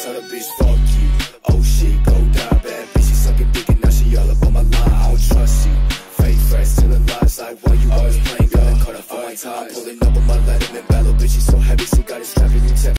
tell the bitch fuck you. Oh shit, go die, bad bitch, she sucking dick and now she all up on my line. I don't trust you. Fake fresh, telling lies like why you always playing God. Cut off on my tie, pulling up on my Letterman. Bad little bitch, she so heavy, she got it strapped in your